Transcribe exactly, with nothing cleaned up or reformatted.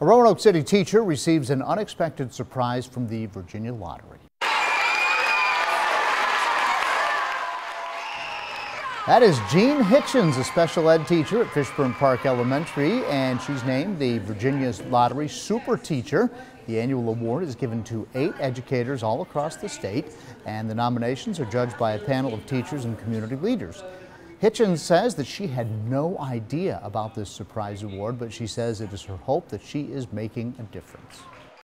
A Roanoke City teacher receives an unexpected surprise from the Virginia Lottery. That is Jean Hitchens, a special ed teacher at Fishburne Park Elementary, and she's named the Virginia Lottery Super Teacher. The annual award is given to eight educators all across the state, and the nominations are judged by a panel of teachers and community leaders. Hitchens says that she had no idea about this surprise award, but she says it is her hope that she is making a difference.